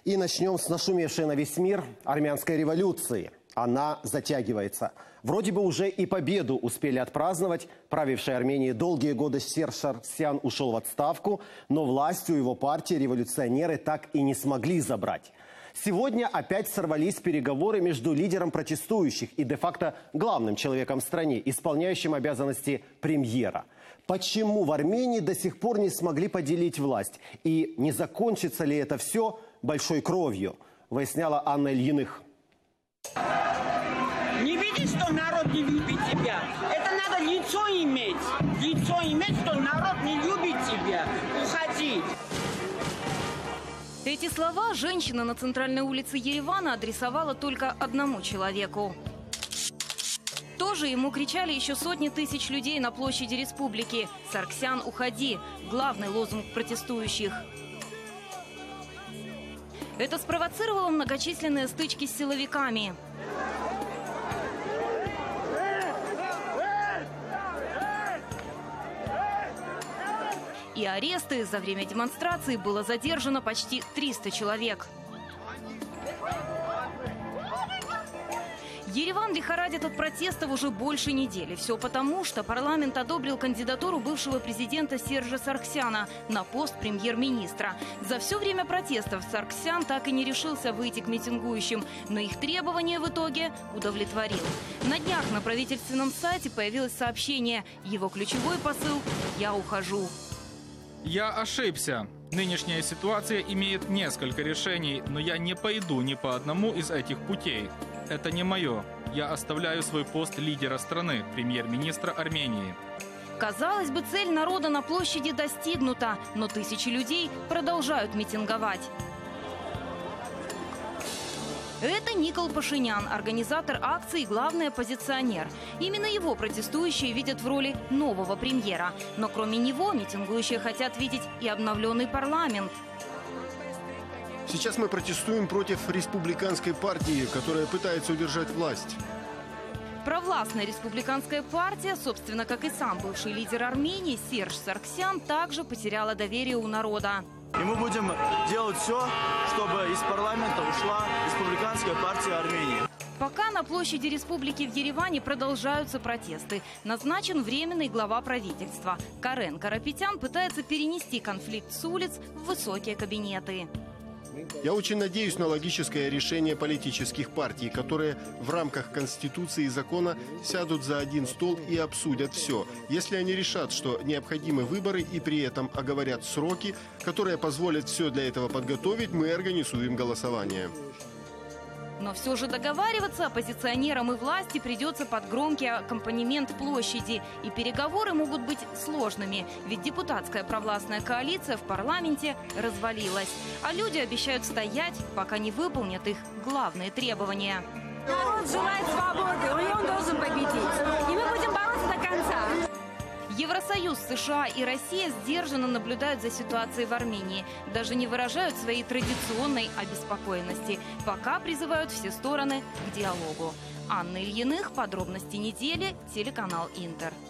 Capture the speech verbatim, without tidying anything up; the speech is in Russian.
И начнем с нашумевшей на весь мир армянской революции. Она затягивается. Вроде бы уже и победу успели отпраздновать. Правивший Арменией долгие годы Серж Саргсян ушел в отставку, но власть у его партии революционеры так и не смогли забрать. Сегодня опять сорвались переговоры между лидером протестующих и де-факто главным человеком в стране, исполняющим обязанности премьера. Почему в Армении до сих пор не смогли поделить власть? И не закончится ли это все большой кровью? Выясняла Анна Ильиных. Не видишь, что народ не любит тебя? Это надо лицо иметь. Лицо иметь, что народ не любит тебя. Уходи. Эти слова женщина на центральной улице Еревана адресовала только одному человеку. Тоже ему кричали еще сотни тысяч людей на площади республики. «Саргсян, уходи!» – главный лозунг протестующих. Это спровоцировало многочисленные стычки с силовиками. И аресты. За время демонстрации было задержано почти триста человек. Ереван лихорадит от протестов уже больше недели. Все потому, что парламент одобрил кандидатуру бывшего президента Сержа Саргсяна на пост премьер-министра. За все время протестов Саргсян так и не решился выйти к митингующим, но их требования в итоге удовлетворил. На днях на правительственном сайте появилось сообщение. Его ключевой посыл «Я ухожу». Я ошибся. Нынешняя ситуация имеет несколько решений, но я не пойду ни по одному из этих путей. Это не мое. Я оставляю свой пост лидера страны, премьер-министра Армении. Казалось бы, цель народа на площади достигнута, но тысячи людей продолжают митинговать. Это Никол Пашинян, организатор акции и главный оппозиционер. Именно его протестующие видят в роли нового премьера. Но кроме него митингующие хотят видеть и обновленный парламент. Сейчас мы протестуем против республиканской партии, которая пытается удержать власть. Провластная республиканская партия, собственно, как и сам бывший лидер Армении Серж Саргсян, также потеряла доверие у народа. И мы будем делать все, чтобы из парламента ушла республиканская партия Армении. Пока на площади республики в Ереване продолжаются протесты. Назначен временный глава правительства. Карен Карапетян пытается перенести конфликт с улиц в высокие кабинеты. Я очень надеюсь на логическое решение политических партий, которые в рамках Конституции и закона сядут за один стол и обсудят все. Если они решат, что необходимы выборы и при этом оговорят сроки, которые позволят все для этого подготовить, мы организуем голосование. Но все же договариваться оппозиционерам и власти придется под громкий аккомпанемент площади. И переговоры могут быть сложными, ведь депутатская провластная коалиция в парламенте развалилась. А люди обещают стоять, пока не выполнят их главные требования. Народ желает свободы, и он должен победить. И мы будем бороться до конца. Евросоюз, США и Россия сдержанно наблюдают за ситуацией в Армении. Даже не выражают своей традиционной обеспокоенности. Пока призывают все стороны к диалогу. Анна Ильиных. Подробности недели. Телеканал Интер.